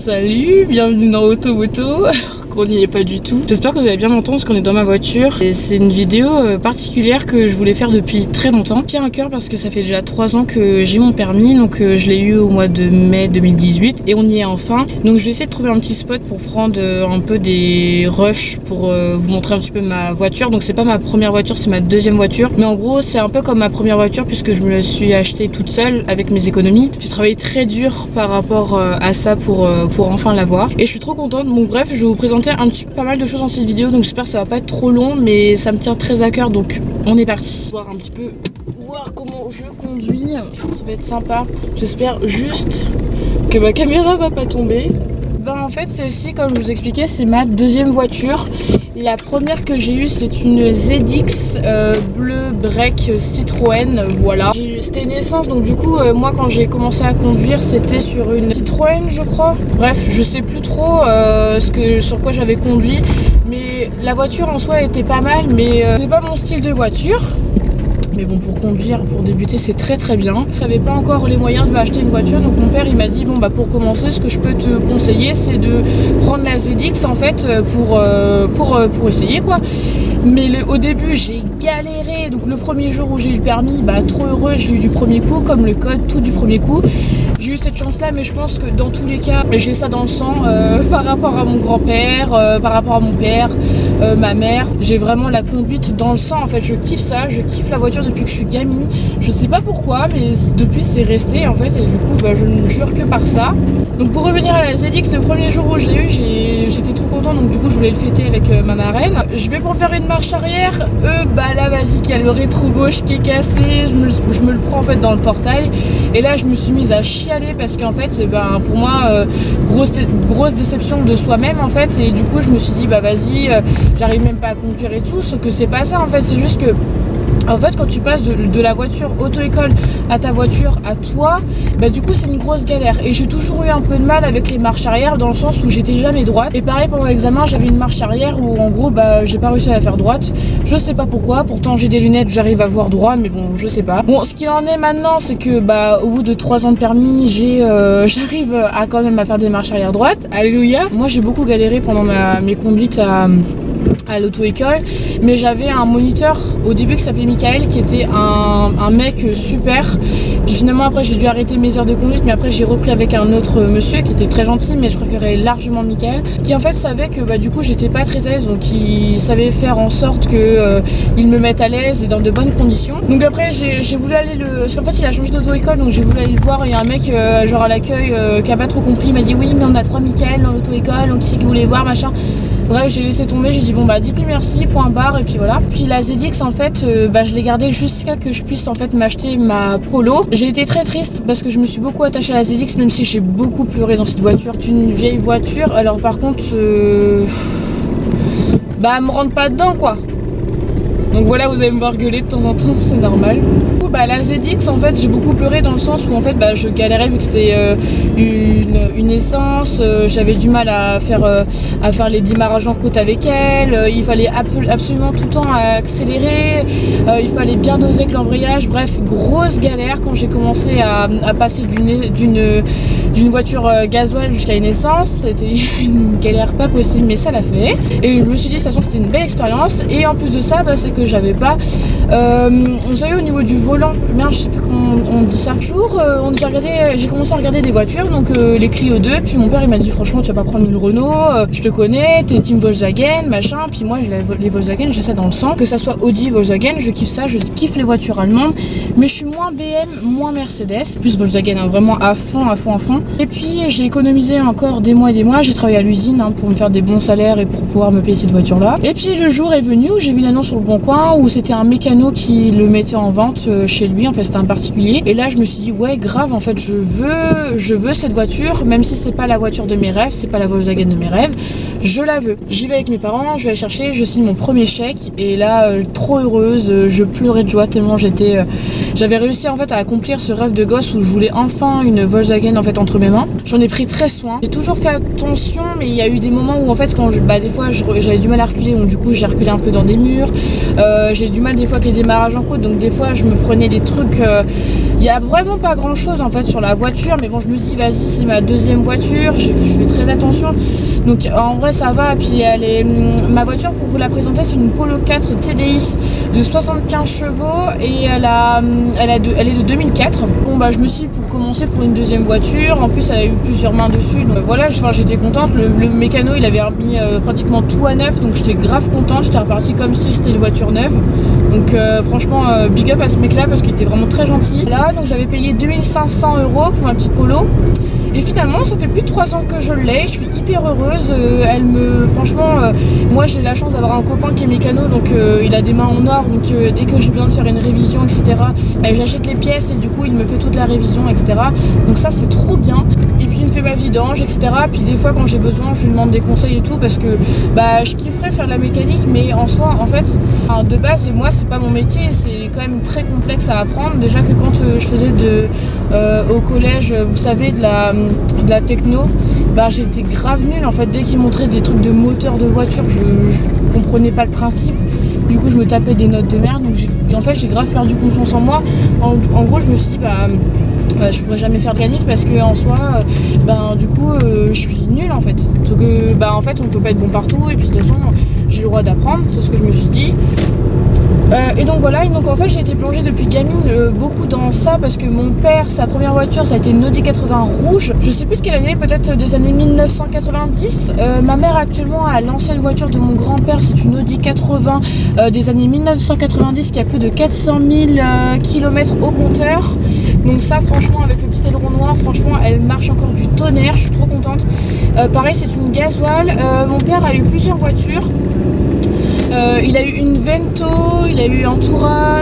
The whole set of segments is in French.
Salut, bienvenue dans Automoto, alors qu'on n'y est pas du tout. J'espère que vous allez bien m'entendre parce qu'on est dans ma voiture. Et c'est une vidéo particulière que je voulais faire depuis très longtemps. Tiens à cœur parce que ça fait déjà 3 ans que j'ai mon permis, donc je l'ai eu au mois de mai 2018 et on y est enfin. Donc je vais essayer de trouver un petit spot pour prendre un peu des rushs pour vous montrer un petit peu ma voiture. Donc c'est pas ma première voiture, c'est ma deuxième voiture. Mais en gros c'est un peu comme ma première voiture puisque je me la suis achetée toute seule avec mes économies. J'ai travaillé très dur par rapport à ça pour enfin l'avoir. Et je suis trop contente. Donc bref, je vais vous présenter pas mal de choses dans cette vidéo. Donc j'espère que ça va pas être trop long, mais ça me tient très à cœur. Donc on est parti. Voir un petit peu, voir comment je conduis. Ça va être sympa. J'espère juste que ma caméra va pas tomber. Ben en fait celle-ci, comme je vous expliquais, c'est ma deuxième voiture. La première que j'ai eue c'est une ZX bleu break Citroën, voilà. C'était une essence, donc du coup moi quand j'ai commencé à conduire c'était sur une Citroën je crois. Bref, je sais plus trop sur quoi j'avais conduit, mais la voiture en soi était pas mal, mais c'est pas mon style de voiture. Mais bon, pour conduire, pour débuter, c'est très très bien. J'avais pas encore les moyens de m'acheter une voiture, donc mon père il m'a dit bon bah pour commencer, ce que je peux te conseiller c'est de prendre la ZX en fait pour essayer quoi. Mais au début j'ai galéré, donc le premier jour où j'ai eu le permis, bah trop heureux, je l'ai eu du premier coup, comme le code, tout du premier coup. J'ai eu cette chance là, mais je pense que dans tous les cas j'ai ça dans le sang par rapport à mon grand-père, par rapport à mon père, ma mère. J'ai vraiment la conduite dans le sang en fait, je kiffe ça, je kiffe la voiture depuis que je suis gamine. Je sais pas pourquoi, mais depuis c'est resté en fait, et du coup bah, je ne jure que par ça. Donc pour revenir à la ZX, le premier jour où je l'ai eu, j'étais trop contente, donc du coup je voulais le fêter avec ma marraine. Je vais pour faire une marche arrière, bah là vas-y qu'il y a le rétro gauche qui est cassé, je me le prends en fait dans le portail, et là je me suis mise à chialer parce qu'en fait ben, pour moi grosse déception de soi-même en fait, et du coup je me suis dit bah vas-y, j'arrive même pas à conduire et tout, sauf que c'est pas ça en fait, c'est juste que en fait quand tu passes de la voiture auto-école à ta voiture à toi, bah du coup c'est une grosse galère, et j'ai toujours eu un peu de mal avec les marches arrière dans le sens où j'étais jamais droite, et pareil pendant l'examen j'avais une marche arrière où en gros bah j'ai pas réussi à la faire droite, je sais pas pourquoi, pourtant j'ai des lunettes, j'arrive à voir droit, mais bon je sais pas. Bon, ce qu'il en est maintenant c'est que bah au bout de 3 ans de permis j'arrive à quand même à faire des marches arrière droite, alléluia. Moi j'ai beaucoup galéré pendant mes conduites à l'auto-école, mais j'avais un moniteur au début qui s'appelait Michael, qui était un mec super. Puis finalement après j'ai dû arrêter mes heures de conduite, mais après j'ai repris avec un autre monsieur qui était très gentil, mais je préférais largement Michael, qui en fait savait que bah du coup j'étais pas très à l'aise, donc il savait faire en sorte que il me mette à l'aise et dans de bonnes conditions. Donc après j'ai voulu aller parce qu'en fait il a changé d'auto-école, donc j'ai voulu aller le voir, et il y a un mec genre à l'accueil qui a pas trop compris, il m'a dit oui mais on a 3 Michael dans l'auto-école, donc qui voulait voir machin. Bref, j'ai laissé tomber, j'ai dit bon bah dites-lui merci, point barre, et puis voilà. Puis la ZX en fait, bah je l'ai gardée jusqu'à que je puisse en fait m'acheter ma Polo. J'ai été très triste parce que je me suis beaucoup attachée à la ZX, même si j'ai beaucoup pleuré dans cette voiture. C'est une vieille voiture, alors par contre, bah elle me rentre pas dedans quoi. Donc voilà, vous allez me voir gueuler de temps en temps, c'est normal. Du coup, bah, la ZX, en fait, j'ai beaucoup pleuré dans le sens où en fait, bah, je galérais vu que c'était une essence. J'avais du mal à faire les démarrages en côte avec elle. Il fallait absolument tout le temps accélérer. Il fallait bien doser avec l'embrayage. Bref, grosse galère quand j'ai commencé à passer d'une voiture gasoil jusqu'à une essence. C'était une galère pas possible, mais ça l'a fait. Et je me suis dit, de toute façon, c'était une belle expérience. Et en plus de ça, bah, c'est que j'avais pas vous savez au niveau du volant, merde je sais plus comment on dit ça. J'ai commencé à regarder des voitures, donc les Clio 2, puis mon père il m'a dit franchement tu vas pas prendre une Renault, je te connais, t'es team Volkswagen machin, puis moi les Volkswagen j'ai ça dans le sang, que ça soit Audi, Volkswagen, je kiffe ça, je kiffe les voitures allemandes, mais je suis moins BM, moins Mercedes, plus Volkswagen hein, vraiment à fond. Et puis j'ai économisé encore des mois et des mois, j'ai travaillé à l'usine hein, pour me faire des bons salaires et pour pouvoir me payer cette voiture là. Et puis le jour est venu où j'ai vu une annonce sur le Bon Coin où c'était un mécano qui le mettait en vente chez lui, en fait c'était un particulier, et là je me suis dit ouais grave en fait je veux cette voiture, même si c'est pas la voiture de mes rêves, c'est pas la Volkswagen de mes rêves, je la veux. J'y vais avec mes parents, je vais la chercher, je signe mon premier chèque, et là trop heureuse, je pleurais de joie tellement j'avais réussi en fait à accomplir ce rêve de gosse où je voulais enfin une Volkswagen en fait entre entre mes mains. J'en ai pris très soin. J'ai toujours fait attention, mais il y a eu des moments où en fait quand des fois j'avais du mal à reculer, donc du coup j'ai reculé un peu dans des murs. J'ai du mal des fois avec les démarrages en côte, donc des fois je me prenais des trucs. Il y a vraiment pas grand chose en fait sur la voiture, mais bon je me dis vas-y c'est ma deuxième voiture, je fais très attention. Donc en vrai ça va. Et puis ma voiture, pour vous la présenter, c'est une Polo 4 TDI de 75 chevaux et elle est de 2004. Bon bah je me suis dit, pour commencer, pour une deuxième voiture, en plus elle a eu plusieurs mains dessus, donc voilà, j'étais contente. Le mécano il avait remis pratiquement tout à neuf, donc j'étais grave contente, j'étais repartie comme si c'était une voiture neuve. Donc franchement big up à ce mec là parce qu'il était vraiment très gentil. Là donc j'avais payé 2500 € pour ma petite Polo. Et finalement ça fait plus de 3 ans que je l'ai, je suis hyper heureuse. Franchement moi j'ai la chance d'avoir un copain qui est mécano, donc il a des mains en or, donc dès que j'ai besoin de faire une révision etc, j'achète les pièces et du coup il me fait toute la révision etc. Donc ça c'est trop bien. Et puis il me fait ma vidange etc. Puis des fois quand j'ai besoin je lui demande des conseils et tout, parce que je kifferais faire de la mécanique, mais en soi en fait de base moi c'est pas mon métier, c'est quand même très complexe à apprendre. Déjà que quand je faisais au collège, vous savez, de la techno, j'étais grave nulle en fait. Dès qu'ils montraient des trucs de moteur de voiture, je comprenais pas le principe. Du coup je me tapais des notes de merde, donc j'ai grave perdu confiance en moi. En gros je me suis dit je pourrais jamais faire de mécanique parce que en soi du coup je suis nulle en fait. Donc en fait on peut pas être bon partout, et puis de toute façon j'ai le droit d'apprendre, c'est ce que je me suis dit. Et donc voilà, et donc en fait j'ai été plongée depuis gamine beaucoup dans ça, parce que mon père, sa première voiture ça a été une Audi 80 rouge, je sais plus de quelle année, peut-être des années 1990. Ma mère actuellement a l'ancienne voiture de mon grand-père, c'est une Audi 80 des années 1990 qui a plus de 400 000 km au compteur. Donc ça franchement avec le petit aileron noir, franchement elle marche encore du tonnerre, je suis trop contente. Pareil c'est une gasoil. Mon père a eu plusieurs voitures. Il a eu une Vento, il a eu un Touran,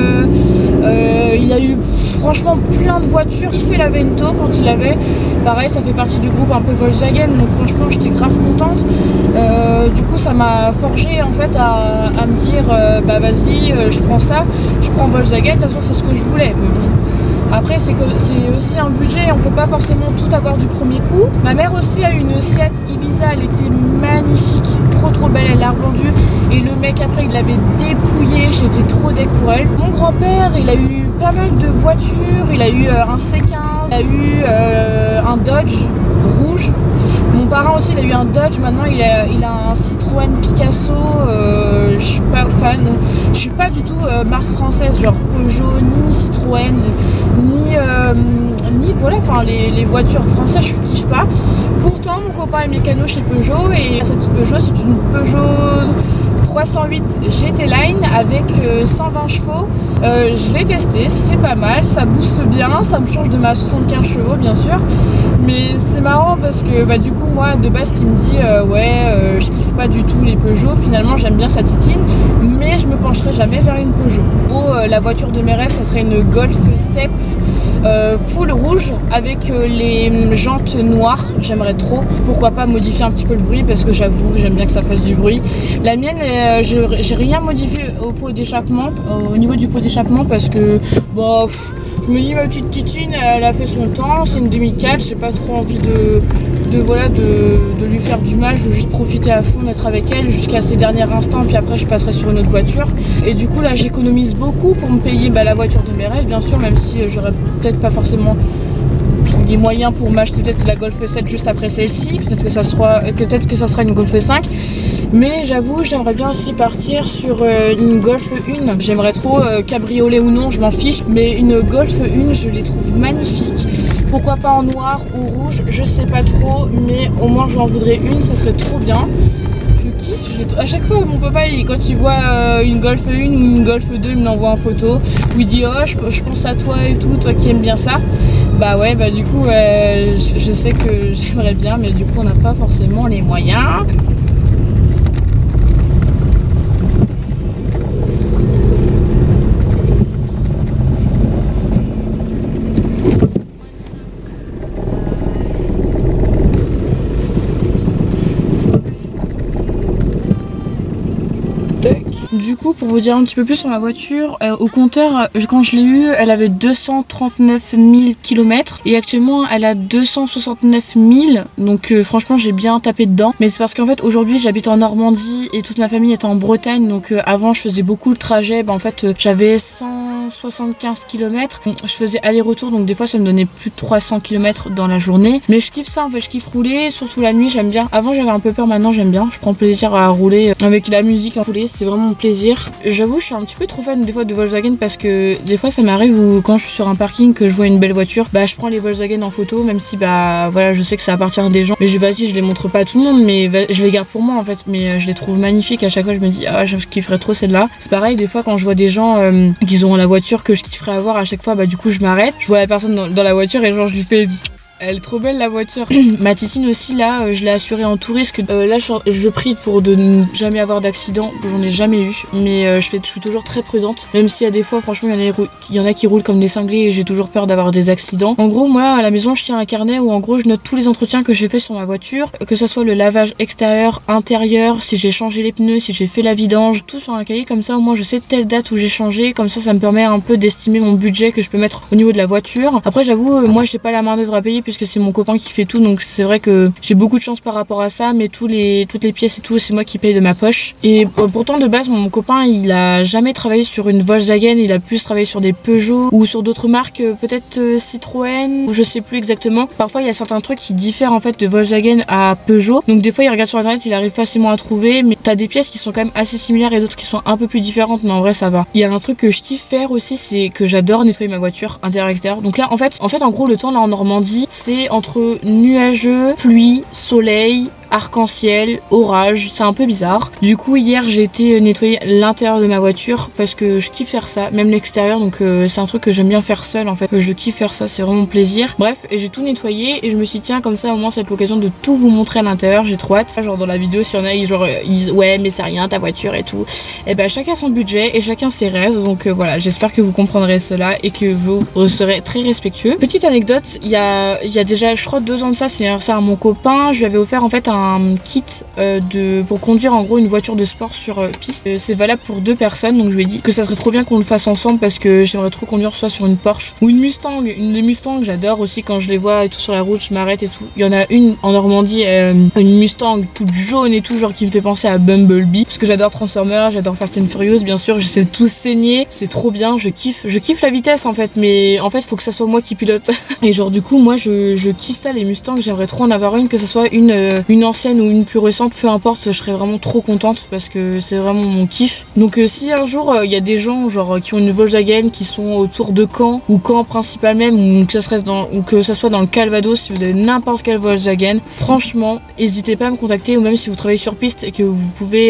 il a eu franchement plein de voitures. Il fait la Vento quand il l'avait. Pareil, ça fait partie du groupe un peu Volkswagen, donc franchement j'étais grave contente. Du coup ça m'a forgé en fait à me dire vas-y, je prends ça, je prends Volkswagen, de toute façon c'est ce que je voulais. Mais bon. Après c'est aussi un budget, on peut pas forcément tout avoir du premier coup. Ma mère aussi a une Seat Ibiza, elle était magnifique, trop belle, elle l'a revendue et le mec après il l'avait dépouillée, j'étais trop déc pour elle. Mon grand-père il a eu pas mal de voitures, il a eu un C15, il a eu un Dodge rouge. Mon parent aussi il a eu un Dodge, maintenant il a un Citroën Picasso. Je suis pas fan, je suis pas du tout marque française, genre Peugeot, ni Citroën, ni voilà, enfin les voitures françaises je kiffe pas. Pourtant mon copain est mécano chez Peugeot, et sa petite Peugeot c'est une Peugeot 308 GT Line avec 120 chevaux. Je l'ai testé, c'est pas mal, ça booste bien, ça me change de ma 75 chevaux bien sûr. Mais c'est marrant parce que du coup moi de base qui me dit je kiffe pas du tout les Peugeot, finalement j'aime bien sa titine, mais je me pencherai jamais vers une Peugeot. La voiture de mes rêves ça serait une Golf 7 full rouge avec les jantes noires, j'aimerais trop. Pourquoi pas modifier un petit peu le bruit, parce que j'avoue j'aime bien que ça fasse du bruit. La mienne j'ai rien modifié au pot d'échappement, au niveau du pot d'échappement, parce que je me dis ma petite titine elle a fait son temps, c'est une 2004, j'ai pas trop envie de lui faire du mal, je veux juste profiter à fond d'être avec elle jusqu'à ses derniers instants, puis après je passerai sur une autre voiture. Et du coup là j'économise beaucoup pour me payer la voiture de mes rêves bien sûr, même si j'aurais peut-être pas forcément les moyens pour m'acheter peut-être la Golf 7 juste après celle-ci, peut-être que ça sera une Golf 5, mais j'avoue j'aimerais bien aussi partir sur une Golf 1. J'aimerais trop, cabriolet ou non je m'en fiche, mais une Golf 1 je les trouve magnifiques. Pourquoi pas en noir ou rouge, je sais pas trop, mais au moins j'en voudrais une, ça serait trop bien. Je kiffe, à chaque fois mon papa quand il voit une Golf 1 ou une Golf 2 il me l'envoie en photo où il dit je pense à toi et tout, toi qui aimes bien ça. Du coup je sais que j'aimerais bien, mais du coup on n'a pas forcément les moyens. du coup pour vous dire un petit peu plus sur ma voiture, au compteur quand je l'ai eue elle avait 239 000 km et actuellement elle a 269 000, donc franchement j'ai bien tapé dedans. Mais c'est parce qu'en fait aujourd'hui j'habite en Normandie et toute ma famille est en Bretagne, donc avant je faisais beaucoup de trajets, en fait j'avais 175 km, je faisais aller-retour, donc des fois ça me donnait plus de 300 km dans la journée, mais je kiffe ça en fait, je kiffe rouler, surtout la nuit j'aime bien. Avant j'avais un peu peur, maintenant j'aime bien, je prends plaisir à rouler avec la musique en rouler, c'est vraiment mon plaisir. J'avoue je suis un petit peu trop fan des fois de Volkswagen parce que des fois ça m'arrive où quand je suis sur un parking que je vois une belle voiture, je prends les Volkswagen en photo, même si voilà je sais que ça appartient à des gens, mais vas-y je les montre pas à tout le monde, mais je les garde pour moi en fait, mais je les trouve magnifiques. À chaque fois je me dis ah je kifferais trop celle-là. C'est pareil des fois quand je vois des gens qui ont la voiture que je kifferais avoir, à chaque fois du coup je m'arrête, je vois la personne dans la voiture et genre je lui fais elle est trop belle la voiture. Ma Titine aussi là, je l'ai assurée en tout risque. Là je prie pour de ne jamais avoir d'accident, j'en ai jamais eu, mais je suis toujours très prudente. Même s'il y a des fois franchement il y en a qui roulent comme des cinglés et j'ai toujours peur d'avoir des accidents. En gros moi à la maison je tiens un carnet où en gros je note tous les entretiens que j'ai fait sur ma voiture, que ça soit le lavage extérieur, intérieur, si j'ai changé les pneus, si j'ai fait la vidange, tout sur un cahier, comme ça au moins je sais telle date où j'ai changé, comme ça me permet un peu d'estimer mon budget que je peux mettre au niveau de la voiture. Après j'avoue moi j'ai pas la main d'œuvre à payer puisque c'est mon copain qui fait tout, donc c'est vrai que j'ai beaucoup de chance par rapport à ça, mais toutes les pièces et tout c'est moi qui paye de ma poche. Et pourtant de base mon copain il a jamais travaillé sur une Volkswagen, il a plus travaillé sur des Peugeot ou sur d'autres marques, peut-être Citroën ou je sais plus exactement. Parfois il y a certains trucs qui diffèrent en fait de Volkswagen à Peugeot, donc des fois il regarde sur internet, il arrive facilement à trouver, mais t'as des pièces qui sont quand même assez similaires et d'autres qui sont un peu plus différentes, mais en vrai ça va. Il y a un truc que je kiffe faire aussi, c'est que j'adore nettoyer ma voiture intérieur extérieur. Donc là en fait en gros le temps là en Normandie c'est entre nuageux, pluie, soleil, arc-en-ciel, orage, c'est un peu bizarre. Du coup hier j'ai été nettoyer l'intérieur de ma voiture parce que je kiffe faire ça, même l'extérieur, donc c'est un truc que j'aime bien faire seul en fait, que je kiffe faire ça, c'est vraiment mon plaisir. Bref, et j'ai tout nettoyé et je me suis dit tiens comme ça au moins c'est l'occasion de tout vous montrer à l'intérieur, j'ai trop hâte. Genre dans la vidéo s'il y en a ils disent ouais mais c'est rien ta voiture et tout, et chacun son budget et chacun ses rêves, donc voilà j'espère que vous comprendrez cela et que vous serez très respectueux. Petite anecdote, il y a déjà je crois 2 ans de ça, c'est l'anniversaire à mon copain, je lui avais offert en fait un kit pour conduire en gros une voiture de sport sur piste. C'est valable pour 2 personnes, donc je lui ai dit que ça serait trop bien qu'on le fasse ensemble parce que j'aimerais trop conduire soit sur une Porsche ou une Mustang. Une Mustang j'adore aussi, quand je les vois et tout sur la route je m'arrête et tout. Il y en a une en Normandie, une Mustang toute jaune et tout, genre qui me fait penser à Bumblebee parce que j'adore Transformers, j'adore Fast and Furious bien sûr, je sais tout saigner, c'est trop bien, je kiffe la vitesse en fait, mais en fait faut que ça soit moi qui pilote. Et genre du coup moi je kiffe ça les Mustangs, j'aimerais trop en avoir une, que ça soit une ancienne ou une plus récente, peu importe, je serais vraiment trop contente parce que c'est vraiment mon kiff. Donc si un jour il y a des gens genre qui ont une Volkswagen qui sont autour de Caen ou Caen principal même, ou que ça soit dans le Calvados, si vous avez n'importe quelle Volkswagen, franchement n'hésitez pas à me contacter, ou même si vous travaillez sur piste et que vous pouvez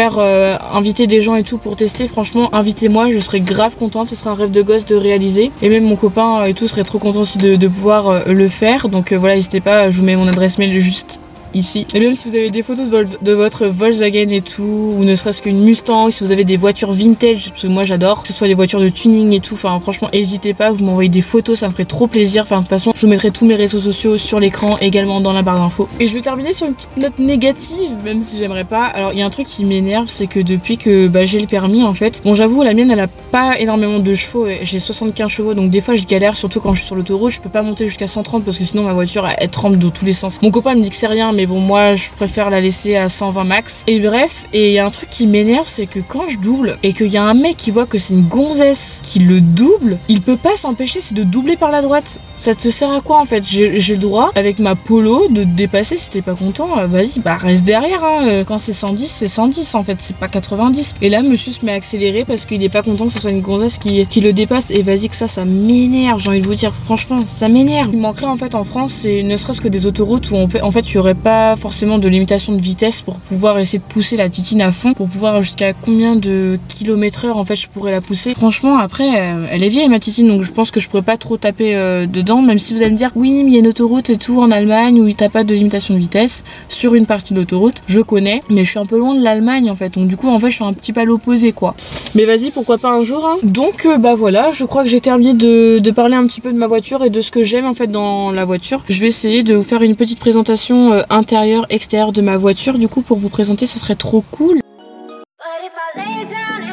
inviter des gens et tout pour tester, franchement invitez-moi, je serais grave contente, ce serait un rêve de gosse de réaliser, et même mon copain et tout serait trop content aussi de pouvoir le faire. Donc voilà, n'hésitez pas, je vous mets mon adresse mail juste ici. Et même si vous avez des photos de votre Volkswagen et tout, ou ne serait-ce qu'une Mustang, si vous avez des voitures vintage, parce que moi j'adore, que ce soit des voitures de tuning et tout, enfin franchement n'hésitez pas, vous m'envoyez des photos, ça me ferait trop plaisir. Enfin de toute façon je vous mettrai tous mes réseaux sociaux sur l'écran, également dans la barre d'infos. Et je vais terminer sur une petite note négative, même si j'aimerais pas. Alors il y a un truc qui m'énerve, c'est que depuis que j'ai le permis en fait, bon j'avoue la mienne elle a pas énormément de chevaux, j'ai 75 chevaux, donc des fois je galère, surtout quand je suis sur l'autoroute, je peux pas monter jusqu'à 130 parce que sinon ma voiture elle tremble dans tous les sens. Mon copain me dit que c'est rien, mais bon moi je préfère la laisser à 120 max. Et bref, et il y a un truc qui m'énerve, c'est que quand je double et qu'il y a un mec qui voit que c'est une gonzesse qui le double, il peut pas s'empêcher, c'est de doubler par la droite. Ça te sert à quoi en fait? J'ai le droit avec ma Polo de te dépasser, si t'es pas content, vas-y reste derrière hein. Quand c'est 110 c'est 110 en fait, c'est pas 90. Et là monsieur se met à accélérer parce qu'il est pas content que ce soit une gonzesse qui le dépasse, et vas-y que ça m'énerve, j'ai envie de vous dire, franchement ça m'énerve. Il manquerait en fait en France, c'est ne serait-ce que des autoroutes où en fait il y aurait pas forcément de limitation de vitesse pour pouvoir essayer de pousser la Titine à fond, pour pouvoir jusqu'à combien de km/h en fait je pourrais la pousser. Franchement après elle est vieille ma Titine, donc je pense que je pourrais pas trop taper dedans, même si vous allez me dire oui mais il y a une autoroute et tout en Allemagne où t'as pas de limitation de vitesse sur une partie de l'autoroute, je connais, mais je suis un peu loin de l'Allemagne en fait, donc du coup en fait je suis un petit peu à l'opposé quoi. Mais vas-y pourquoi pas un jour hein. Donc voilà, je crois que j'ai terminé de parler un petit peu de ma voiture et de ce que j'aime en fait dans la voiture. Je vais essayer de vous faire une petite présentation intérieure extérieure de ma voiture, du coup pour vous présenter ça serait trop cool.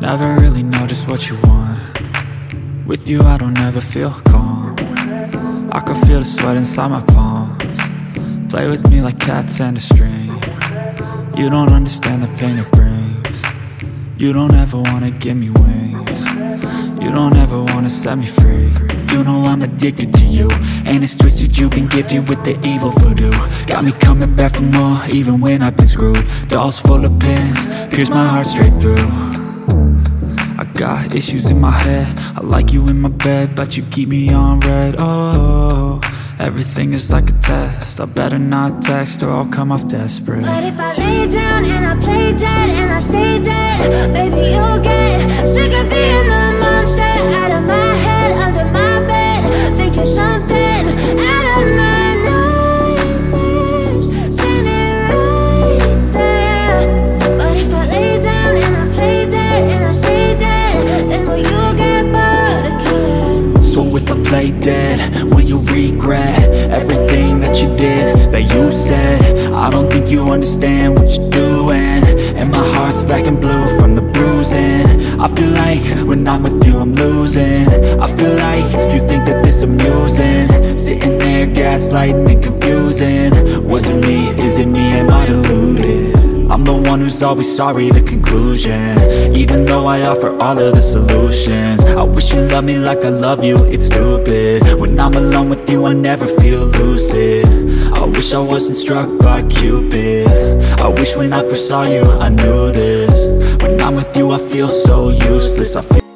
never really know just what you want. With you I don't ever feel calm. I can feel the sweat inside my palms. Play with me like cats and a string. You don't understand the pain it brings. You don't ever wanna give me wings. You don't ever wanna set me free. You know I'm addicted to you, and it's twisted, you've been gifted with the evil voodoo. Got me coming back for more, even when I've been screwed. Dolls full of pins, pierce my heart straight through. I got issues in my head, I like you in my bed, but you keep me on red. Oh, everything is like a test, I better not text or I'll come off desperate. But if I lay down and I play dead and I stay dead, baby you'll get sick of being the monster out of my head, under my bed, thinking something out of my nightmares, standing right there. But if I lay down and I play dead and I stay dead, then will you get bored of killing? So if I play dead, will you regret everything that you did, that you said? I don't think you understand what you're doing, and my heart's black and blue from the bruising. I feel like when I'm with you I'm losing. I feel like you think that this amusing, sitting there gaslighting and confusing. Was it me? Is it me? Am I deluded? I'm the one who's always sorry, the conclusion, even though I offer all of the solutions. I wish you loved me like I love you, it's stupid. When I'm alone with you I never feel lucid. I wish I wasn't struck by Cupid. I wish when I first saw you I knew this. When I'm with you I feel so useless, I feel